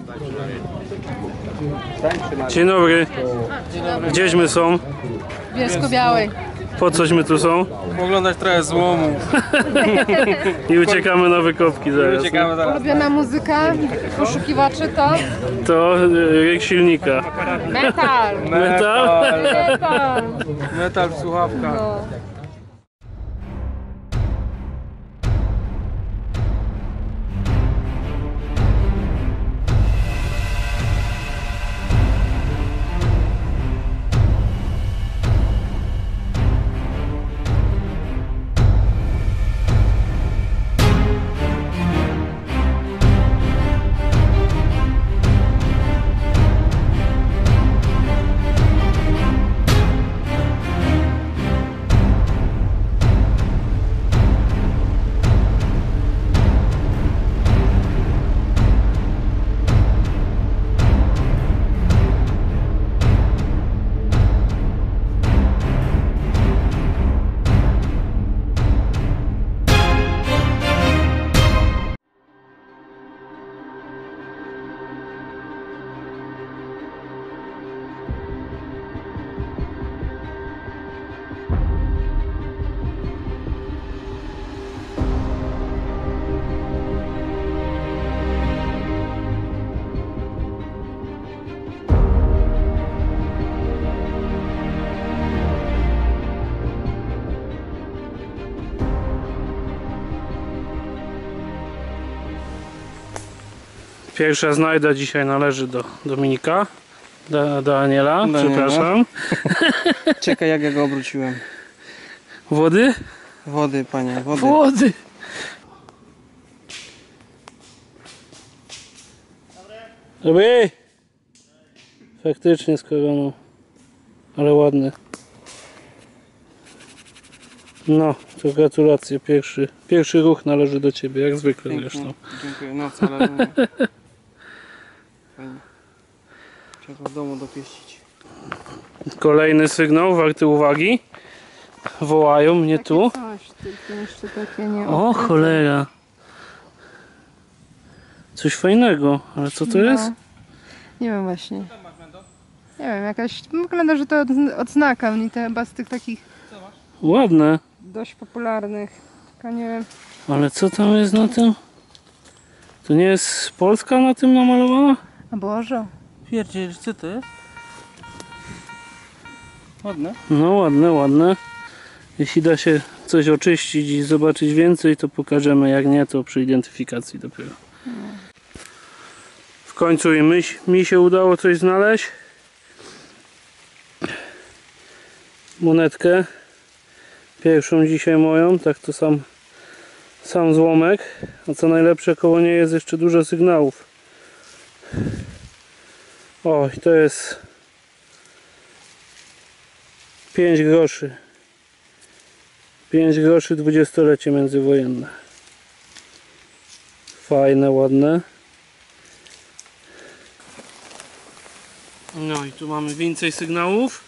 Dzień dobry. Gdzieśmy są? W Bielsko-Białej. Po cośmy tu są? Oglądać trochę złomu. I uciekamy na wykopki zaraz. Uciekamy zaraz. Ulubiona muzyka poszukiwaczy to? To ryk silnika. Metal! Metal? Metal! Metal w słuchawkach. No. Pierwsza znajda dzisiaj należy do Dominika. Do Aniela, przepraszam. Czekaj, jak ja go obróciłem. Wody? Wody, panie, wody. Wody! Dobry! Faktycznie z koroną. Ale ładny. No, to gratulacje. Pierwszy ruch należy do ciebie, jak zwykle zresztą. Dziękuję, no wcale nie. Fajnie. Trzeba w domu dopieścić. Kolejny sygnał warty uwagi. Wołają mnie tu. Coś, tylko jeszcze takie nie. O cholera. Coś fajnego, ale co to jest? Nie wiem właśnie. Nie wiem, jakaś. Wygląda, że to odznaka mnie to chyba z tych takich Ładne. dość popularnych. Taka nie wiem. Ale co tam jest na tym? To nie jest Polska na tym namalowana? A Boże. Pierdziel, co to jest? Ładne. No ładne, ładne. Jeśli da się coś oczyścić i zobaczyć więcej, to pokażemy, jak nie, to przy identyfikacji dopiero. W końcu i mi się udało coś znaleźć. Monetkę. Pierwszą dzisiaj moją, tak to sam złomek. A co najlepsze, koło niej jest jeszcze dużo sygnałów. O, i to jest 5 groszy. 5 groszy, 20-lecie międzywojenne. Fajne, ładne. No i tu mamy więcej sygnałów.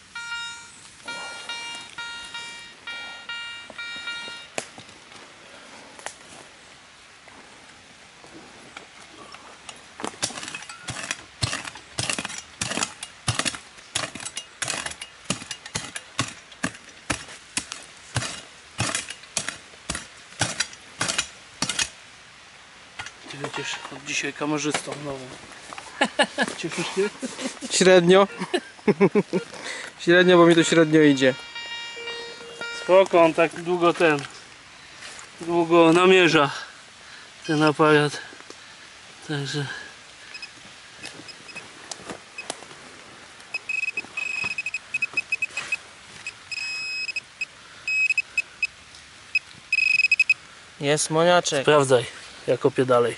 Ty będziesz od dzisiaj kamerzystą nowym. Cieszysz się? Średnio. Średnio, bo mi to średnio idzie. Spoko, on tak długo namierza ten aparat. Także Jest moniaczek. sprawdzaj, ja kopię dalej.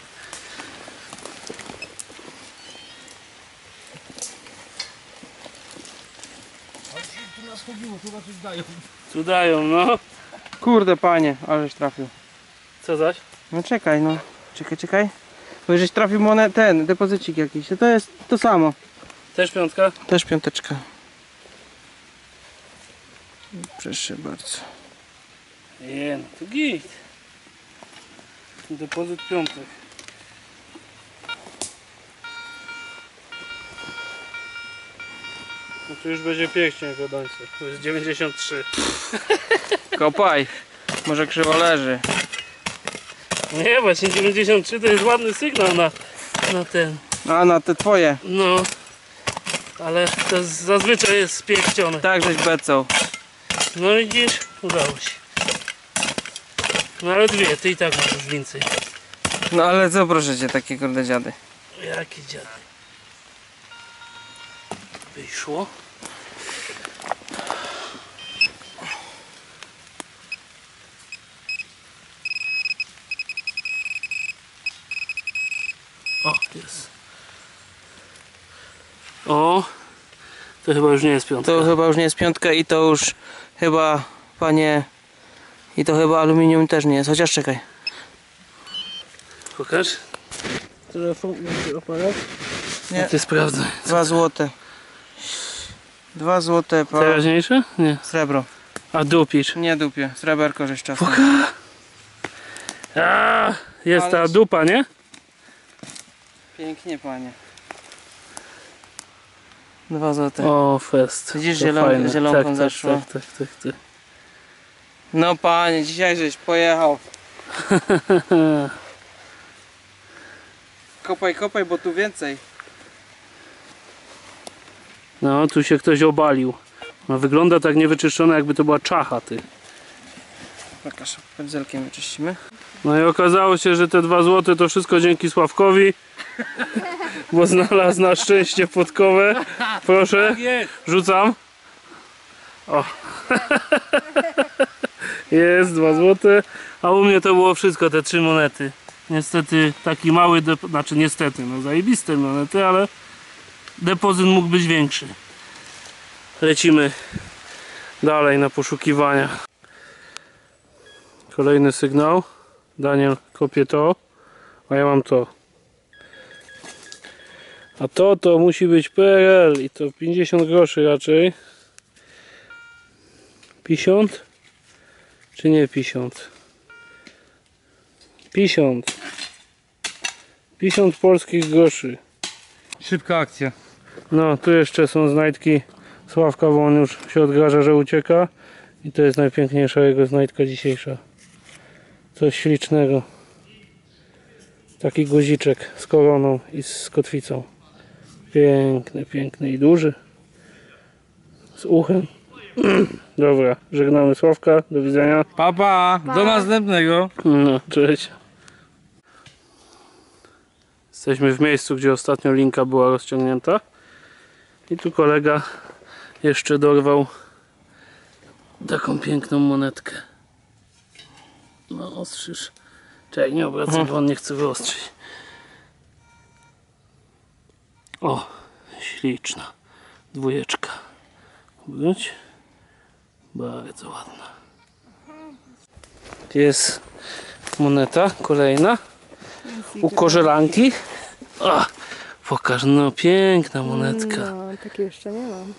Tu dają, no. Kurde, panie, aleś trafił. Co zaś? No czekaj, no. Czekaj. Bo żeś trafił ten depozycik jakiś. To jest to samo. Też piątka? Też piąteczka. Proszę bardzo. Nie, no to git. Depozyt piątek. No to już będzie pierścień godańcy. To jest 93. Kopaj. Może krzywo leży. Nie, właśnie 93 to jest ładny sygnał na ten. A na te twoje. No. Ale to zazwyczaj jest spierścione. Tak żeś becał. No widzisz, udało się. No ale dwie, ty i tak masz już więcej. No ale co proszę cię, takie kurde dziady. Jakie dziady. Wyszło. O, jest. O, to chyba już nie jest piątka. To chyba już nie jest piątka i to już chyba, panie... I to chyba aluminium też nie jest, chociaż czekaj. Pokaż. Telefon, aparat. Nie. Ty sprawdzaj. 2 złote. 2 złote, Teraźniejsze? Nie. srebro. A dupicz. Nie dupie, sreberko żeś czasem. A, jest ta Ale- dupa, nie? Pięknie, panie. 2 złote. O, fest. Widzisz, To zielon- fajne. zielonką tak, zeszło. Tak. No panie, dzisiaj żeś pojechał. Kopaj, kopaj, bo tu więcej. No, tu się ktoś obalił. No, wygląda tak niewyczyszczone, jakby to była czacha, ty. Pokaż, pędzelkiem wyczyścimy. No i okazało się, że te 2 złote to wszystko dzięki Sławkowi. Bo znalazł na szczęście podkowę. Proszę, rzucam. O. Jest 2 złote. A u mnie to było wszystko, te 3 monety. Niestety taki mały, znaczy niestety, no zajebiste monety, ale depozyt mógł być większy. Lecimy dalej na poszukiwania. Kolejny sygnał. Daniel kopie to, a ja mam to. A to musi być PRL i to 50 groszy raczej. 50? Czy nie 50? 50. 50 polskich groszy. Szybka akcja. No, tu jeszcze są znajdki Sławka, bo on już się odgraża, że ucieka. I to jest najpiękniejsza jego znajdka dzisiejsza. Coś ślicznego. Taki guziczek z koroną i z kotwicą. Piękny, piękny i duży. Z uchem. Dobra, żegnamy Sławka. Do widzenia. Papa, do następnego. No, cześć. Jesteśmy w miejscu, gdzie ostatnio linka była rozciągnięta. I tu kolega jeszcze dorwał taką piękną monetkę. No, ostrzyż. Czekaj, nie obracaj, bo on nie chce wyostrzyć. O, śliczna. 2. Wróć. Bardzo ładna. Jest moneta kolejna. U korzelanki. O, pokaż, no piękna monetka. No, takiej jeszcze nie mam.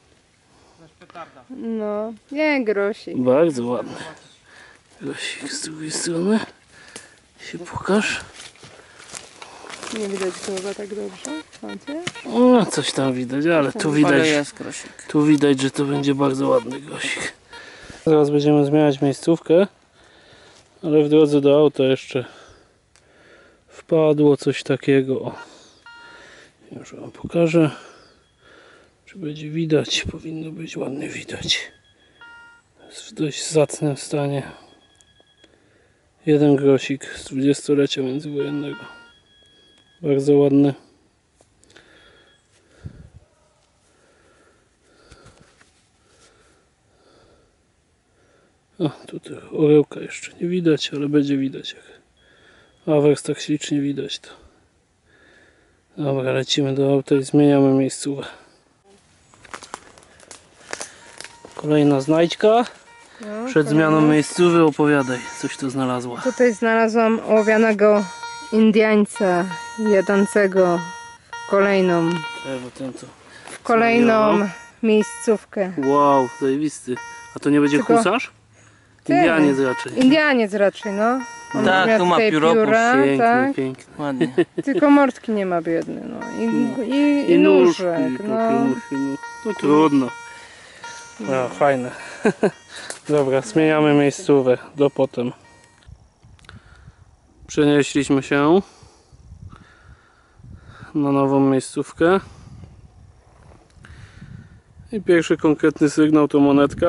No, nie grosik. Bardzo ładny. Grosik z drugiej strony. Się pokaż. Nie widać go chyba tak dobrze. Macie? No, coś tam widać, ale tu Ale widać, jest krosik. tu widać, że to będzie bardzo ładny grosik. Zaraz będziemy zmieniać miejscówkę, ale w drodze do auta jeszcze wpadło coś takiego. O. Już wam pokażę. Czy będzie widać? Powinno być ładnie widać. Jest w dość zacnym stanie. 1 grosik z 20-lecia międzywojennego. Bardzo ładny. O, tutaj orełka jeszcze nie widać, ale będzie widać jak awers tak ślicznie widać to. Dobra, lecimy do auta i zmieniamy miejscówkę. Kolejna znajdźka. No, Przed zmianą miejscówy opowiadaj, coś tu znalazła. Tutaj znalazłam ołowianego Indiańca jadącego w kolejną miejscówkę. Wow, zajebisty. A to nie będzie Tylko- husarz? Indianiec raczej. Indianiec raczej, no. On Tak, miał tu ma tutaj pióropus. pióra, Piękny, tak? piękny. Ładnie. Tylko mordki nie ma biedny, no. I nóżki, nóżek, takie no. musi, no. To trudno. No, fajne. Dobra, zmieniamy miejscówę do potem. Przenieśliśmy się na nową miejscówkę. I pierwszy konkretny sygnał to monetka.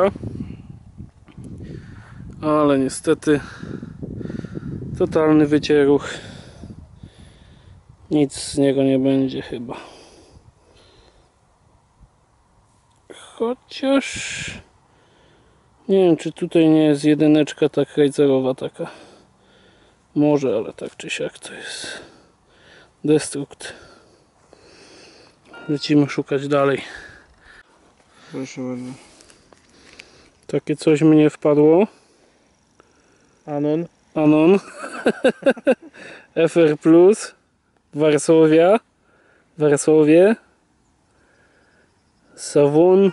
Ale niestety totalny wycieruch. Nic z niego nie będzie chyba. Chociaż nie wiem, czy tutaj nie jest jedyneczka ta krajcerowa taka. Może, ale tak czy siak to jest destrukt. Lecimy szukać dalej. Proszę bardzo. Takie coś mnie wpadło. Anon. Anon. FR+. Warszawia. Warszawie. Savon.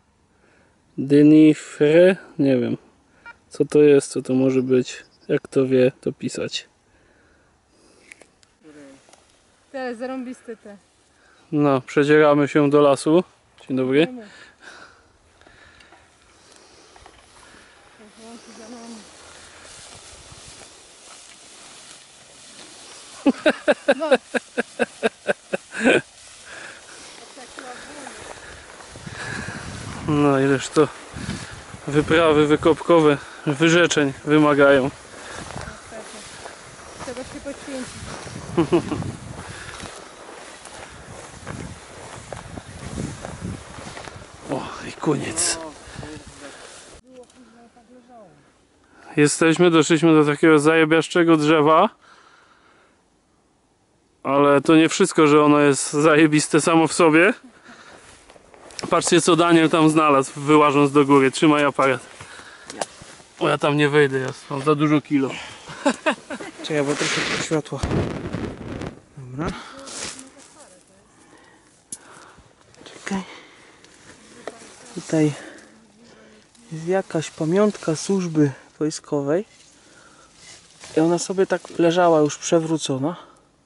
Denifre. Nie wiem. Co to jest, co to może być. Jak kto wie, to pisać. Te zarąbiste te. No, przedzieramy się do lasu. Dzień dobry. No. No ileż to wyprawy wykopkowe, wyrzeczeń wymagają. Trzeba się poświęcić. O, i koniec. Doszliśmy do takiego zajebiaszczego drzewa. Ale to nie wszystko, że ono jest zajebiste samo w sobie. Patrzcie, co Daniel tam znalazł, wyłażąc do góry. Trzymaj aparat. O, ja tam nie wejdę, ja mam za dużo kilo. Czekaj, bo troszkę światła. Dobra. Czekaj. Tutaj jest jakaś pamiątka służby wojskowej. I ona sobie tak leżała już przewrócona.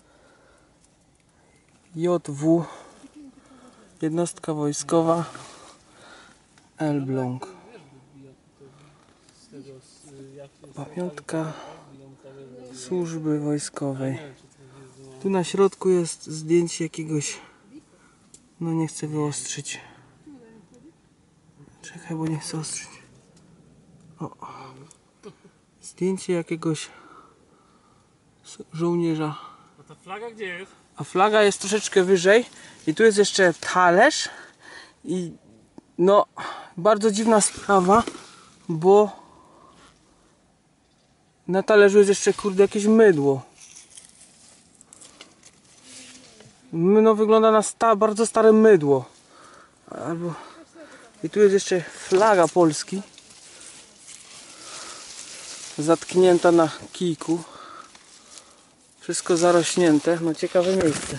JW, jednostka wojskowa Elbląg. Pamiątka służby wojskowej. Tu na środku jest zdjęcie jakiegoś, no nie chcę wyostrzyć. Czekaj, bo nie chcę ostrzyć. O. Zdjęcie jakiegoś żołnierza. A ta flaga gdzie jest? A flaga jest troszeczkę wyżej i tu jest jeszcze talerz i no bardzo dziwna sprawa, bo na talerzu jest jeszcze kurde jakieś mydło. No wygląda na bardzo stare mydło. Albo... I tu jest jeszcze flaga Polski zatknięta na kijku. Wszystko zarośnięte, no ciekawe miejsce.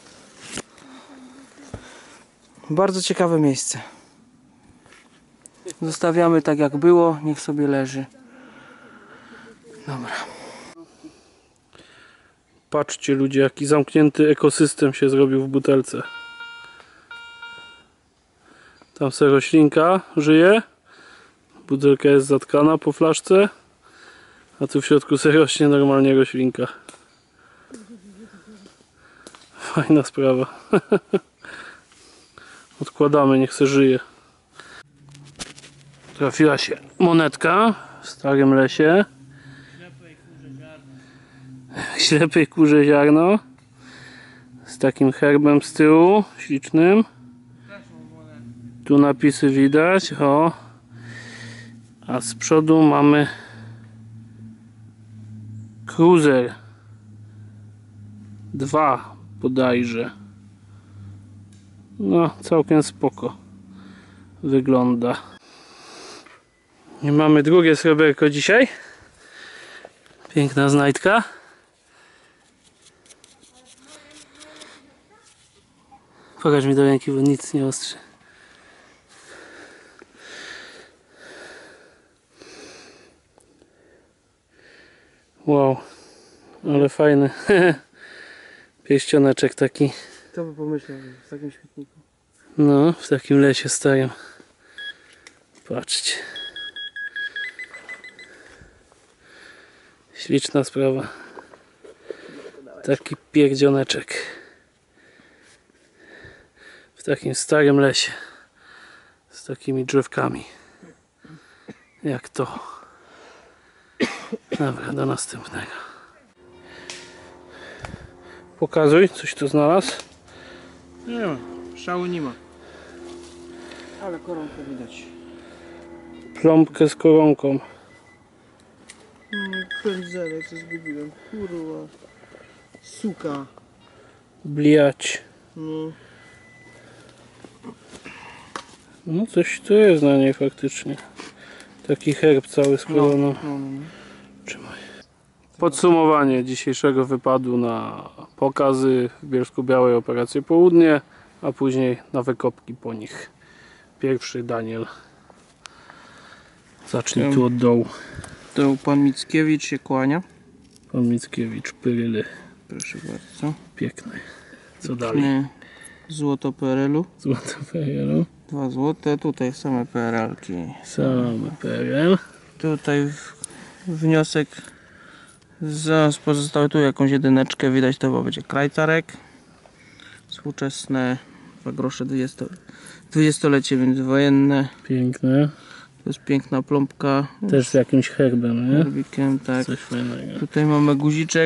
Bardzo ciekawe miejsce. Zostawiamy tak jak było, niech sobie leży. Dobra. Patrzcie ludzie, jaki zamknięty ekosystem się zrobił w butelce. Tam se roślinka żyje. Butelka jest zatkana po flaszce. A tu w środku se rośnie normalnie roślinka. Fajna sprawa. Odkładamy, niech se żyje. Trafiła się monetka w starym lesie. Ślepej kurze ziarno. Z takim herbem z tyłu, ślicznym. Tu napisy widać, o. A z przodu mamy Cruiser 2 bodajże. No, całkiem spoko wygląda. I mamy drugie sreberko dzisiaj. Piękna znajdka. Pokaż mi do ręki, bo nic nie ostrzy. Wow, ale fajny. Pierścioneczek taki. Kto by pomyślał w takim śmietniku? No, w takim lesie stają. Patrzcie. Śliczna sprawa. Taki pierdzioneczek. W takim starym lesie. Z takimi drzewkami. Jak to. Dobra, do następnego. Pokazuj, coś tu znalazł. Nie ma, szału nie ma. Ale koronkę widać. Plombkę z koronką. Pędzelek, co zgubiłem. Kurwa. Suka. Bliać. No. No coś tu jest na niej faktycznie. Taki herb cały z koroną. No. Trzymaj. Podsumowanie dzisiejszego wypadu na pokazy w Bielsku-Białej, operację Południe, a później na wykopki po nich. Pierwszy Daniel. Zacznij tu od dołu. To pan Mickiewicz się kłania. Pan Mickiewicz, Pyryly. Proszę bardzo. Piękny. Co dalej? Nie. Złoto PRL-u. Złoto PRL. 2 złote. Tutaj same PRL-ki. Same PRL. Tutaj wniosek. Zaraz pozostałe tu jakąś jedyneczkę. Widać, to będzie krajcarek. Współczesne 2 grosze 20-lecie międzywojenne. Piękne. To jest piękna plombka. Też z jakimś herbem, nie? Herbikiem, tak. Coś fajnego. Tutaj mamy guziczek.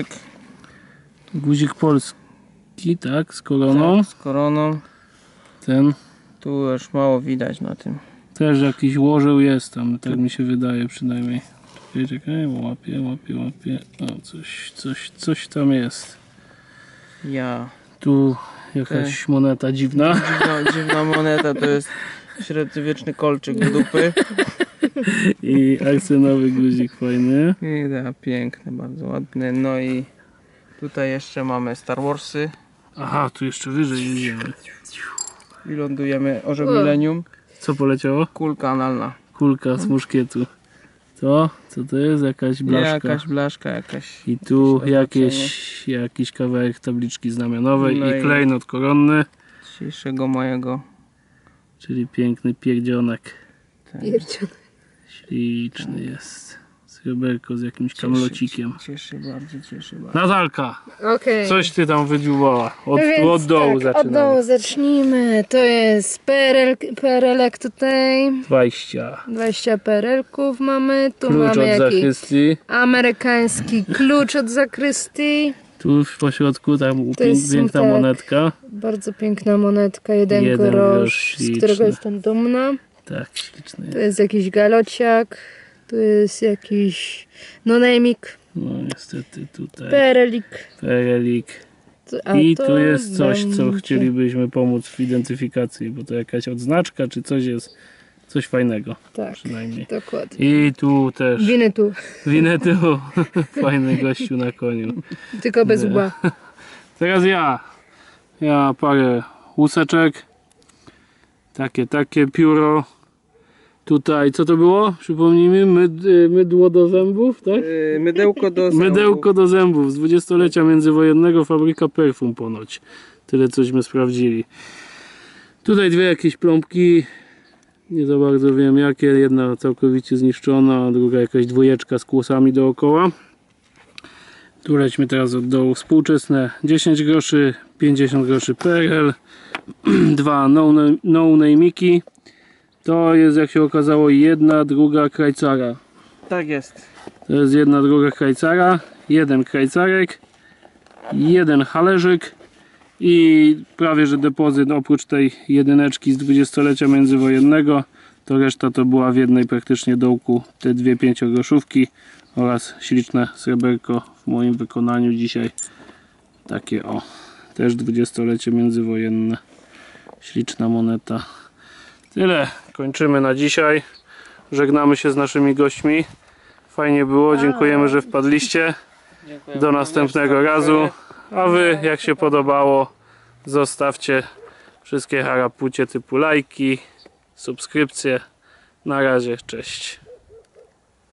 Guzik polski, tak? Z koroną. Tak, z koroną. Ten. Tu już mało widać na tym. Też jakiś łożeł jest tam, tak mi się wydaje przynajmniej. Czekaj, łapię. O, coś tam jest. Ja. Tu jakaś moneta dziwna. Dziwna moneta, to jest średniowieczny kolczyk do dupy. I akcyjnowy guzik fajny. Piękny, bardzo ładny. No i tutaj jeszcze mamy Star Warsy. Aha, tu jeszcze wyżej idziemy. I lądujemy Orzeł Millennium. Co poleciało? Kulka analna. Kulka z muszkietu. To? Co to jest? Jakaś blaszka. Jakaś blaszka, jakaś. I tu jakieś jakiś kawałek tabliczki znamionowej No i i- klejnot koronny. dzisiejszego mojego. Czyli piękny pierdzionek. Pierdzion. Śliczny jest. Sreberko z jakimś kamlocikiem. Cieszy bardzo. Natalka, Okej. coś ty tam wydziubała. Więc Od dołu tak, od dołu zaczynamy. zacznijmy. To jest PRL-ek tutaj. 20. 20 PRL-ków mamy. Tu Klucz mamy od jakiś zachrystii. amerykański klucz od zakrystii. Tu w pośrodku tam To jest piękna tak. monetka. Bardzo piękna monetka, jeden Jeden grosz, grosz, z którego śliczny. jestem dumna. Tak, śliczny. To jest jakiś galociak. Tu jest jakiś nonejmik, No niestety tutaj. PRL-ik. Perelik. A I to tu jest coś, co będzie- chcielibyśmy pomóc w identyfikacji, bo to jakaś odznaczka, czy coś jest. Coś fajnego Tak, przynajmniej. dokładnie. I tu też Winy tu, Winetu. Fajny gościu na koniu. tylko bez łba. Teraz ja parę łuseczek. Takie pióro. Tutaj, co to było? Przypomnijmy, mydło do zębów, tak? Mydełko do zębów. Mydełko do zębów z 20-lecia międzywojennego, fabryka perfum ponoć. Tyle cośmy sprawdzili. Tutaj dwie jakieś plombki. Nie za bardzo wiem jakie. Jedna całkowicie zniszczona, a druga jakaś dwójeczka z kłosami dookoła. Tu lećmy teraz od dołu. Współczesne 10 groszy, 50 groszy PRL. Dwa no-name'iki. To jest, jak się okazało, jedna druga krajcara. Tak jest. To jest jedna druga krajcara, jeden krajcarek, jeden halerzyk i prawie że depozyt oprócz tej jedyneczki z 20-lecia międzywojennego, to reszta to była w jednej praktycznie dołku te dwie 5-groszówki oraz śliczne sreberko w moim wykonaniu dzisiaj. Takie o, też 20-lecie międzywojenne. Śliczna moneta. Tyle, kończymy na dzisiaj. Żegnamy się z naszymi gośćmi. Fajnie było, dziękujemy, że wpadliście. Do następnego razu. A wy, jak się podobało, zostawcie wszystkie harapucie typu lajki, subskrypcje. Na razie, cześć.